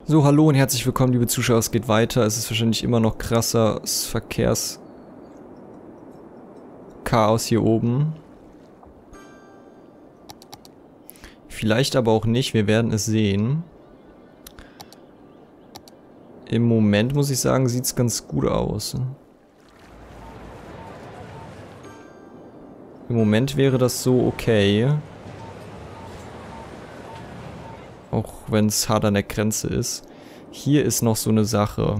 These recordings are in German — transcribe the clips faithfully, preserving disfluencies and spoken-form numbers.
So, hallo und herzlich willkommen, liebe Zuschauer. Es geht weiter. Es ist wahrscheinlich immer noch krasses Verkehrschaos hier oben. Vielleicht aber auch nicht. Wir werden es sehen. Im Moment, muss ich sagen, sieht es ganz gut aus. Im Moment wäre das so okay. Auch wenn es hart an der Grenze ist. Hier ist noch so eine Sache.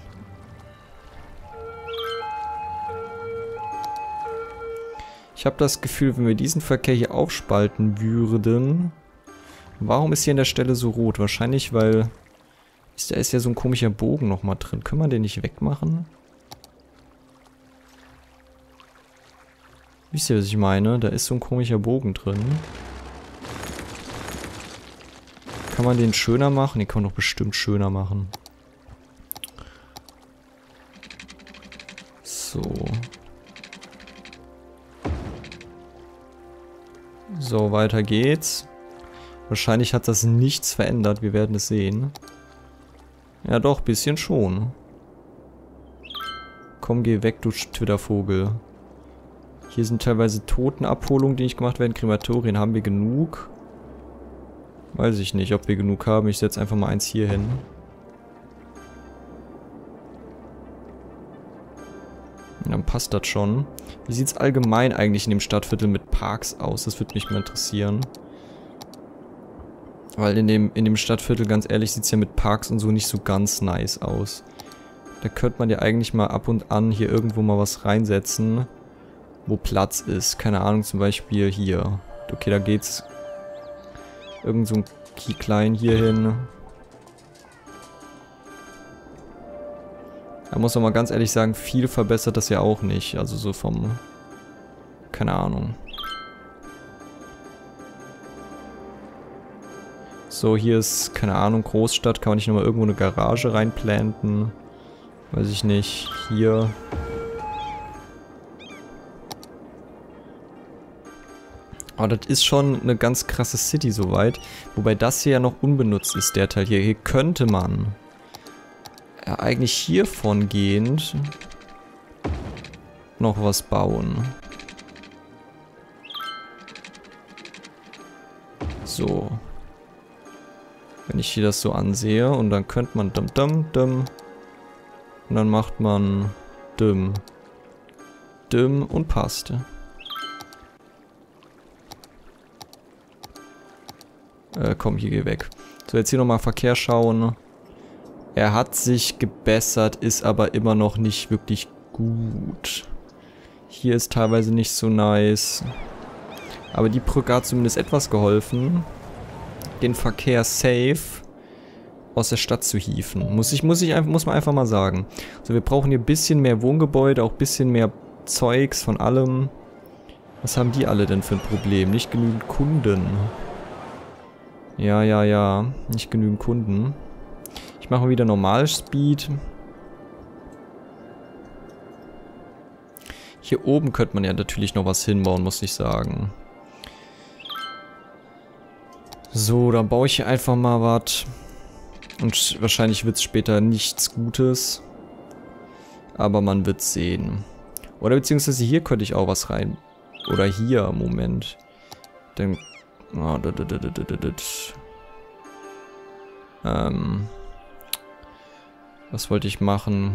Ich habe das Gefühl, wenn wir diesen Verkehr hier aufspalten würden... Warum ist hier an der Stelle so rot? Wahrscheinlich, weil... Ist, da ist ja so ein komischer Bogen nochmal drin. Können wir den nicht wegmachen? Wisst ihr, was ich meine? Da ist so ein komischer Bogen drin. Kann man den schöner machen? Den kann man doch bestimmt schöner machen. So. So, weiter geht's. Wahrscheinlich hat das nichts verändert. Wir werden es sehen. Ja doch, bisschen schon. Komm, geh weg, du Twittervogel. Hier sind teilweise Totenabholungen, die nicht gemacht werden. Krematorien haben wir genug. Weiß ich nicht, ob wir genug haben. Ich setze einfach mal eins hier hin. Und dann passt das schon. Wie sieht es allgemein eigentlich in dem Stadtviertel mit Parks aus? Das würde mich mal interessieren. Weil in dem, in dem Stadtviertel, ganz ehrlich, sieht es ja mit Parks und so nicht so ganz nice aus. Da könnte man ja eigentlich mal ab und an hier irgendwo mal was reinsetzen, wo Platz ist. Keine Ahnung, zum Beispiel hier. Okay, da geht's... Irgend so ein klein hier hin. Da muss man mal ganz ehrlich sagen, viel verbessert das ja auch nicht. Also so vom... Keine Ahnung. So, hier ist, keine Ahnung, Großstadt. Kann man nicht nochmal irgendwo eine Garage reinplanten? Weiß ich nicht. Hier... Aber das ist schon eine ganz krasse City soweit. Wobei das hier ja noch unbenutzt ist, der Teil hier. Hier könnte man ja eigentlich hiervon gehend noch was bauen. So. Wenn ich hier das so ansehe und dann könnte man dum dum dum und dann macht man dum dum und passt. Äh, komm, hier geh weg. So, jetzt hier nochmal Verkehr schauen. Er hat sich gebessert, ist aber immer noch nicht wirklich gut. Hier ist teilweise nicht so nice. Aber die Brücke hat zumindest etwas geholfen, den Verkehr safe aus der Stadt zu hieven. Muss ich, muss ich, muss man einfach mal sagen. So, wir brauchen hier ein bisschen mehr Wohngebäude, auch ein bisschen mehr Zeugs von allem. Was haben die alle denn für ein Problem? Nicht genügend Kunden. Ja, ja, ja. Nicht genügend Kunden. Ich mache wieder Normalspeed. Hier oben könnte man ja natürlich noch was hinbauen, muss ich sagen. So, dann baue ich hier einfach mal was. Und wahrscheinlich wird es später nichts Gutes. Aber man wird es sehen. Oder beziehungsweise hier könnte ich auch was rein. Oder hier, Moment. Dann... Oh, da, da, da, da, da, da. Ähm, was wollte ich machen?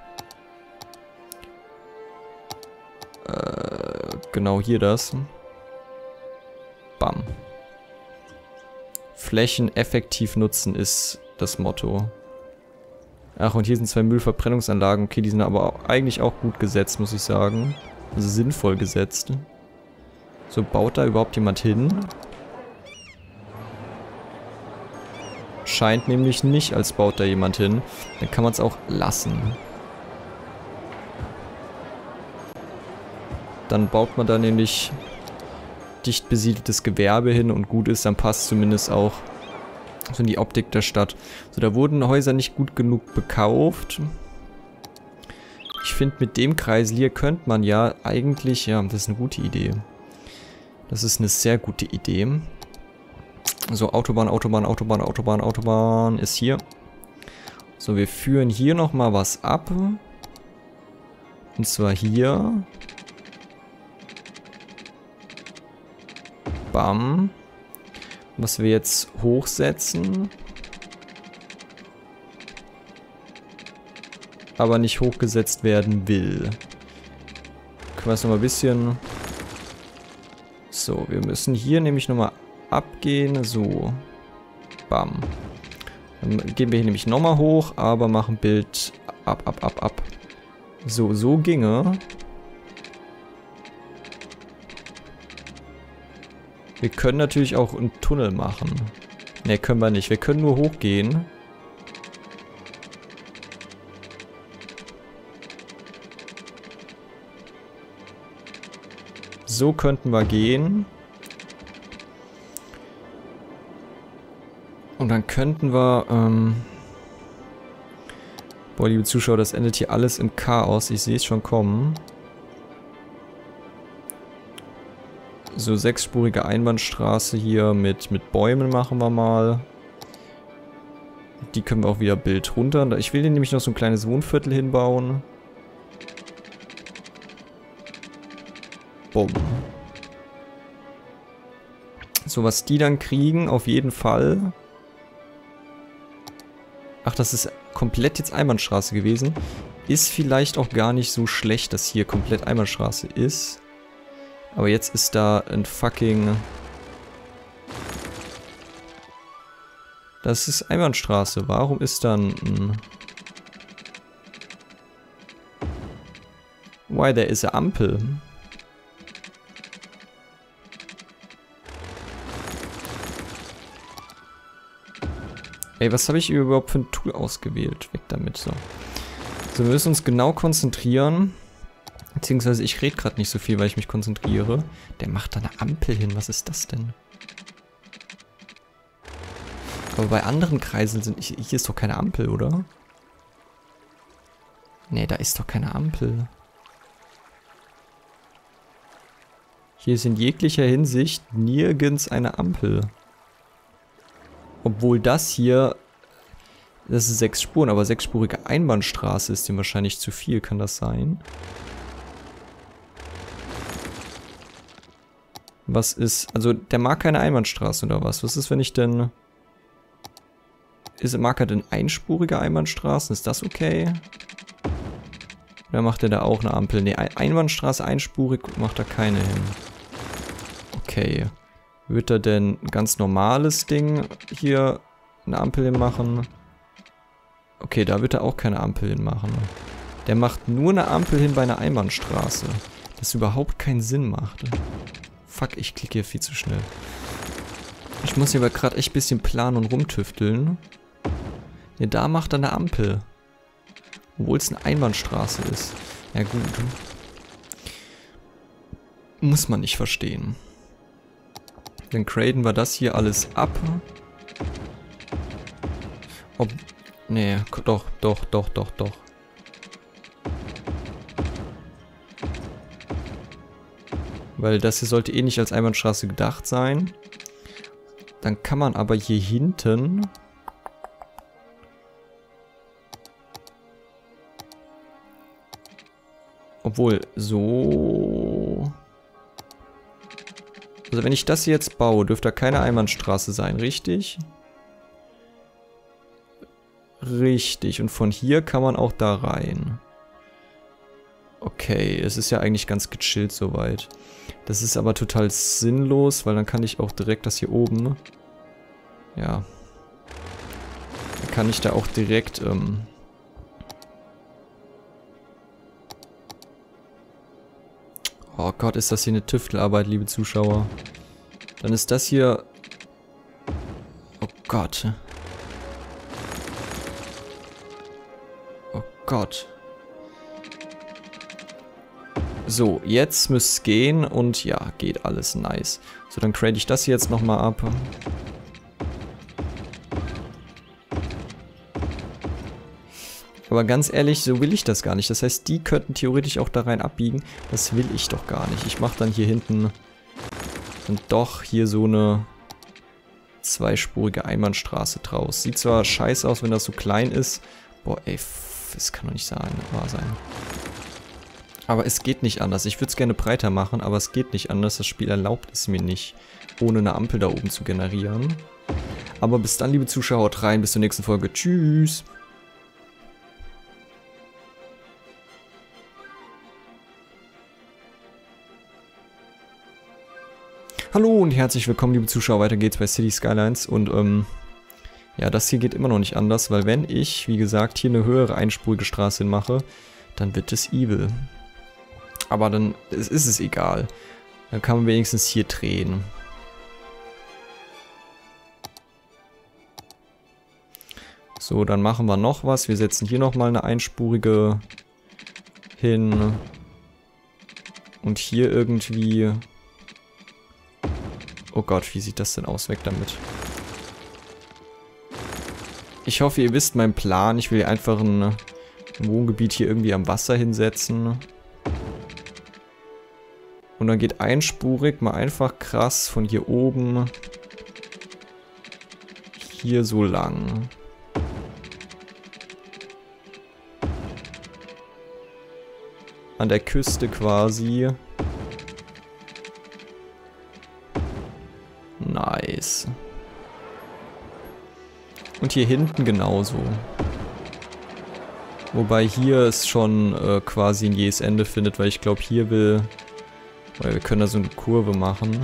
Äh, genau hier das. Bam. Flächen effektiv nutzen ist das Motto. Ach, und hier sind zwei Müllverbrennungsanlagen. Okay, die sind aber auch, eigentlich auch gut gesetzt, muss ich sagen. Also sinnvoll gesetzt. So, baut da überhaupt jemand hin? Scheint nämlich nicht, als baut da jemand hin. Dann kann man es auch lassen. Dann baut man da nämlich dicht besiedeltes Gewerbe hin und gut ist, dann passt zumindest auch so in die Optik der Stadt. So, da wurden Häuser nicht gut genug bekauft. Ich finde, mit dem Kreisel hier könnte man ja eigentlich, ja, das ist eine gute Idee. Das ist eine sehr gute Idee. So, Autobahn, Autobahn, Autobahn, Autobahn, Autobahn ist hier. So, wir führen hier nochmal was ab. Und zwar hier. Bam. Was wir jetzt hochsetzen. Aber nicht hochgesetzt werden will. Können wir es nochmal ein bisschen... So, wir müssen hier nämlich nochmal abgehen. So. Bam. Dann gehen wir hier nämlich nochmal hoch, aber machen Bild ab, ab, ab, ab. So, so ginge. Wir können natürlich auch einen Tunnel machen. Ne, können wir nicht. Wir können nur hochgehen. So könnten wir gehen. Und dann könnten wir... Ähm Boah, liebe Zuschauer, das endet hier alles im Chaos. Ich sehe es schon kommen. So, sechsspurige Einbahnstraße hier mit, mit Bäumen machen wir mal. Die können wir auch wieder Bild runter. Ich will hier nämlich noch so ein kleines Wohnviertel hinbauen. Bumm. So, was die dann kriegen, auf jeden Fall. Ach, das ist komplett jetzt Einbahnstraße gewesen. Ist vielleicht auch gar nicht so schlecht, dass hier komplett Einbahnstraße ist. Aber jetzt ist da ein fucking... Das ist Einbahnstraße. Warum ist dann ein... Why, there is a Ampel. Ey, was habe ich überhaupt für ein Tool ausgewählt? Weg damit, so. So, wir müssen uns genau konzentrieren. Beziehungsweise ich rede gerade nicht so viel, weil ich mich konzentriere. Der macht da eine Ampel hin. Was ist das denn? Aber bei anderen Kreisen sind... Hier ist doch keine Ampel, oder? Nee, da ist doch keine Ampel. Hier ist in jeglicher Hinsicht nirgends eine Ampel. Obwohl das hier... Das ist sechs Spuren, aber sechsspurige Einbahnstraße ist dem wahrscheinlich zu viel. Kann das sein? Was ist... Also, der mag keine Einbahnstraße oder was? Was ist, wenn ich denn... Ist, mag er denn einspurige Einbahnstraßen? Ist das okay? Oder macht er da auch eine Ampel? Ne, Einbahnstraße einspurig macht er keine hin. Okay. Wird er denn ein ganz normales Ding hier eine Ampel hin machen? Okay, da wird er auch keine Ampel hin machen. Der macht nur eine Ampel hin bei einer Einbahnstraße. Das überhaupt keinen Sinn macht. Fuck, ich klicke hier viel zu schnell. Ich muss hier aber gerade echt ein bisschen planen und rumtüfteln. Ja, da macht er eine Ampel. Obwohl es eine Einbahnstraße ist. Ja gut. Muss man nicht verstehen. Dann graden wir das hier alles ab. Ob... Nee, doch, doch, doch, doch, doch. Weil das hier sollte eh nicht als Einbahnstraße gedacht sein. Dann kann man aber hier hinten... Obwohl, so... Also wenn ich das hier jetzt baue, dürfte da keine Einbahnstraße sein, richtig? Richtig, und von hier kann man auch da rein. Okay, es ist ja eigentlich ganz gechillt soweit. Das ist aber total sinnlos, weil dann kann ich auch direkt das hier oben... Ja. Dann kann ich da auch direkt... Ähm, oh Gott, ist das hier eine Tüftelarbeit, liebe Zuschauer. Dann ist das hier... Oh Gott. Oh Gott. So, jetzt müsste es gehen und ja, geht alles nice. So, dann crate ich das hier jetzt nochmal ab. Aber ganz ehrlich, so will ich das gar nicht. Das heißt, die könnten theoretisch auch da rein abbiegen. Das will ich doch gar nicht. Ich mache dann hier hinten dann doch hier so eine zweispurige Einbahnstraße draus. Sieht zwar scheiße aus, wenn das so klein ist, Boah, ey, das kann doch nicht sein, wahr sein. Aber es geht nicht anders. Ich würde es gerne breiter machen, aber es geht nicht anders. Das Spiel erlaubt es mir nicht, ohne eine Ampel da oben zu generieren. Aber bis dann, liebe Zuschauer, haut rein. Bis zur nächsten Folge. Tschüss. Hallo und herzlich willkommen, liebe Zuschauer. Weiter geht's bei Cities Skylines. Und, ähm... ja, das hier geht immer noch nicht anders, weil wenn ich, wie gesagt, hier eine höhere einspurige Straße hinmache, dann wird es evil. Aber dann ist, ist es egal. Dann kann man wenigstens hier drehen. So, dann machen wir noch was. Wir setzen hier nochmal eine einspurige hin. Und hier irgendwie... oh Gott, wie sieht das denn aus? Weg damit. Ich hoffe, ihr wisst meinen Plan. Ich will einfach ein Wohngebiet hier irgendwie am Wasser hinsetzen. Und dann geht einspurig mal einfach krass von hier oben hier so lang. An der Küste quasi. Nice. Und hier hinten genauso. Wobei hier es schon äh, quasi ein jähes Ende findet, weil ich glaube hier will... weil wir können da so eine Kurve machen.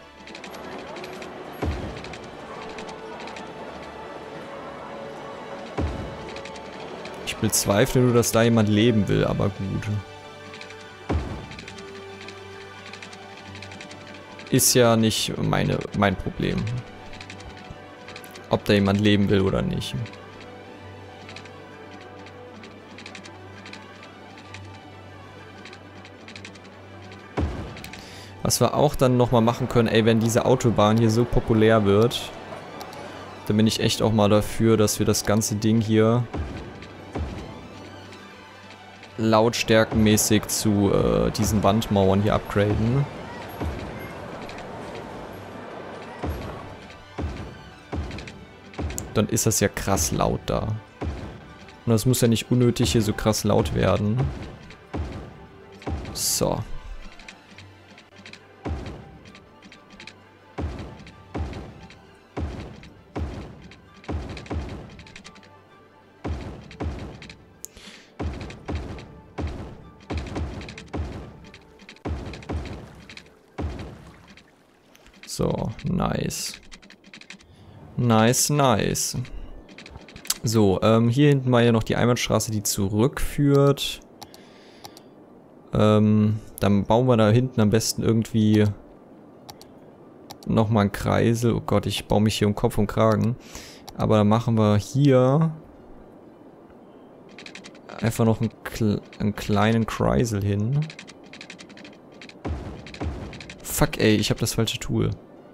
Ich bezweifle nur, dass da jemand leben will, aber gut. Ist ja nicht meine, mein Problem. Ob da jemand leben will oder nicht. Was wir auch dann nochmal machen können, ey, wenn diese Autobahn hier so populär wird, dann bin ich echt auch mal dafür, dass wir das ganze Ding hier lautstärkenmäßig zu äh, diesen Wandmauern hier upgraden. Dann ist das ja krass laut da. Und das muss ja nicht unnötig hier so krass laut werden. So. So, nice. Nice, nice. So, ähm, hier hinten war ja noch die Einbahnstraße, die zurückführt. Ähm, dann bauen wir da hinten am besten irgendwie nochmal einen Kreisel. Oh Gott, ich baue mich hier um Kopf und Kragen. Aber dann machen wir hier einfach noch einen, Kle einen kleinen Kreisel hin. Fuck, ey, ich habe das falsche Tool.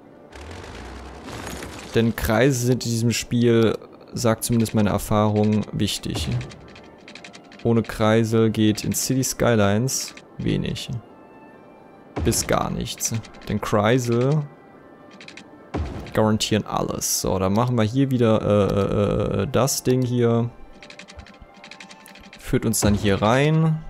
Denn Kreise sind in diesem Spiel, sagt zumindest meine Erfahrung, wichtig. Ohne Kreisel geht in Cities Skylines wenig. Bis gar nichts. Denn Kreisel garantieren alles. So, dann machen wir hier wieder äh, äh, das Ding hier. Führt uns dann hier rein.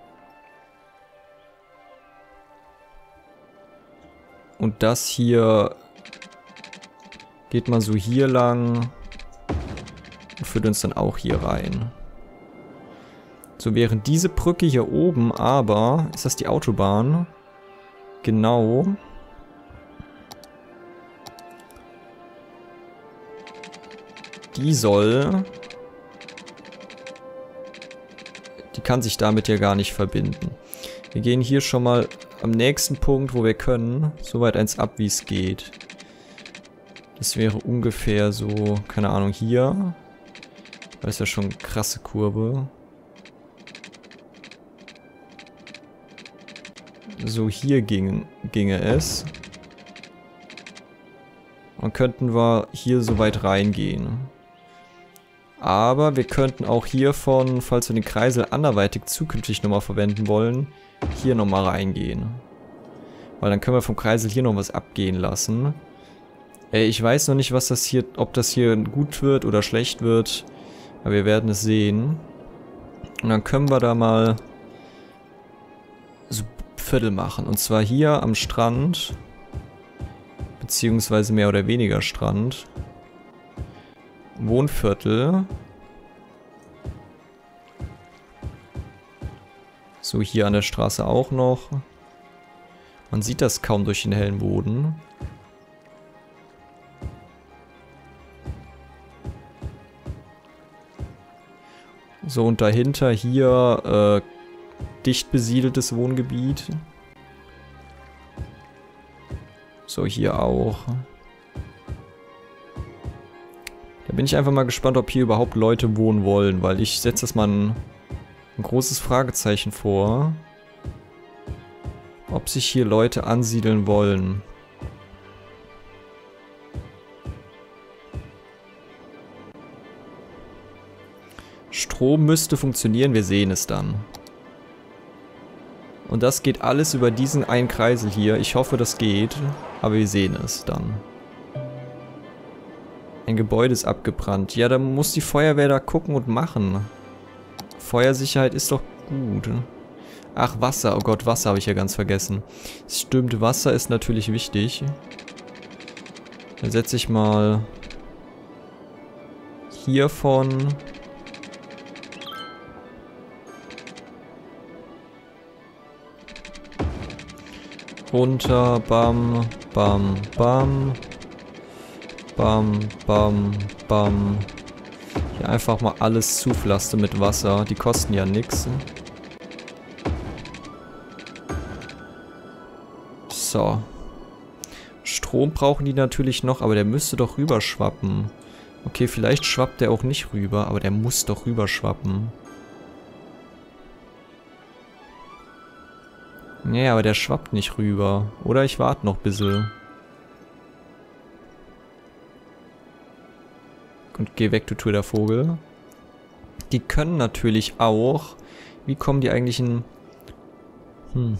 Und das hier geht mal so hier lang und führt uns dann auch hier rein. So, während diese Brücke hier oben, aber, ist das die Autobahn? Genau. Die soll... die kann sich damit ja gar nicht verbinden. Wir gehen hier schon mal am nächsten Punkt, wo wir können, so weit eins ab, wie es geht. Das wäre ungefähr so, keine Ahnung, hier. Das ist ja schon eine krasse Kurve. So, hier ging, ginge es. Und könnten wir hier so weit reingehen. Aber wir könnten auch hiervon, falls wir den Kreisel anderweitig zukünftig nochmal verwenden wollen, hier nochmal reingehen. Weil dann können wir vom Kreisel hier noch was abgehen lassen. Ey, ich weiß noch nicht, was das hier, ob das hier gut wird oder schlecht wird. Aber wir werden es sehen. Und dann können wir da mal so Viertel machen. Und zwar hier am Strand. Beziehungsweise mehr oder weniger Strand. Wohnviertel. So, hier an der Straße auch noch. Man sieht das kaum durch den hellen Boden. So, und dahinter hier äh, dicht besiedeltes Wohngebiet. So, hier auch. Da bin ich einfach mal gespannt, ob hier überhaupt Leute wohnen wollen, weil ich setze das mal ein, ein großes Fragezeichen vor. Ob sich hier Leute ansiedeln wollen. Strom müsste funktionieren, wir sehen es dann. Und das geht alles über diesen einen Kreisel hier. Ich hoffe, das geht, aber wir sehen es dann. Ein Gebäude ist abgebrannt. Ja, da muss die Feuerwehr da gucken und machen. Feuersicherheit ist doch gut. Ach, Wasser. Oh Gott, Wasser habe ich ja ganz vergessen. Stimmt, Wasser ist natürlich wichtig. Dann setze ich mal hiervon runter, bam, bam, bam, bam, bam, bam. Hier einfach mal alles zupflastern mit Wasser. Die kosten ja nichts. So. Strom brauchen die natürlich noch, aber der müsste doch rüberschwappen. Okay, vielleicht schwappt der auch nicht rüber, aber der muss doch rüberschwappen. Nee, aber der schwappt nicht rüber. Oder ich warte noch ein bisschen. Und geh weg, du toter Vogel. Die können natürlich auch... Wie kommen die eigentlich in... Hm.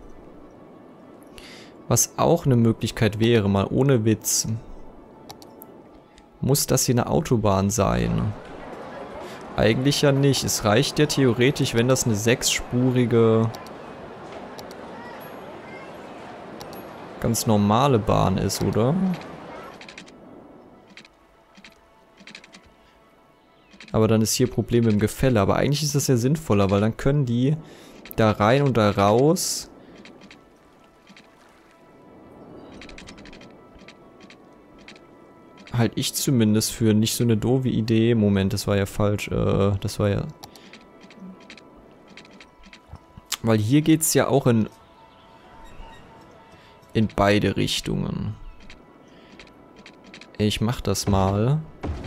Was auch eine Möglichkeit wäre, mal ohne Witz. Muss das hier eine Autobahn sein? Eigentlich ja nicht. Es reicht ja theoretisch, wenn das eine sechsspurige... ganz normale Bahn ist, oder? Aber dann ist hier Problem im Gefälle. Aber eigentlich ist das ja sinnvoller, weil dann können die da rein und da raus. Halt ich zumindest für nicht so eine doofe Idee. Moment, das war ja falsch. Äh, das war ja... Weil hier geht's ja auch in... in beide Richtungen. Ich mach das mal.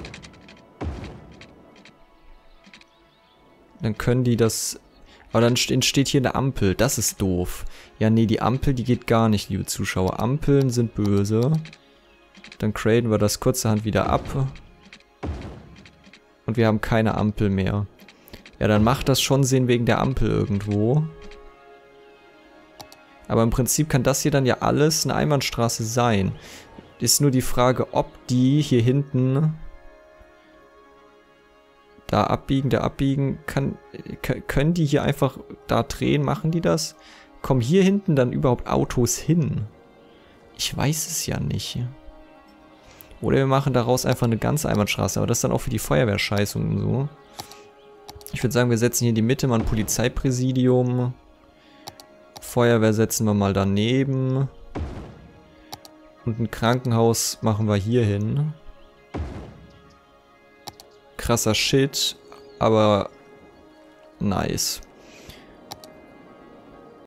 Dann können die das... Aber dann entsteht hier eine Ampel. Das ist doof. Ja, nee, die Ampel, die geht gar nicht, liebe Zuschauer. Ampeln sind böse. Dann graden wir das kurzerhand wieder ab. Und wir haben keine Ampel mehr. Ja, dann macht das schon Sinn wegen der Ampel irgendwo. Aber im Prinzip kann das hier dann ja alles eine Einbahnstraße sein. Ist nur die Frage, ob die hier hinten da abbiegen, da abbiegen, kann, können die hier einfach da drehen, machen die das? Kommen hier hinten dann überhaupt Autos hin? Ich weiß es ja nicht. Oder wir machen daraus einfach eine ganze Einbahnstraße, aber das ist dann auch für die Feuerwehrscheißung und so. Ich würde sagen, wir setzen hier in die Mitte mal ein Polizeipräsidium. Feuerwehr setzen wir mal daneben. Und ein Krankenhaus machen wir hier hin. Krasser Shit, aber nice.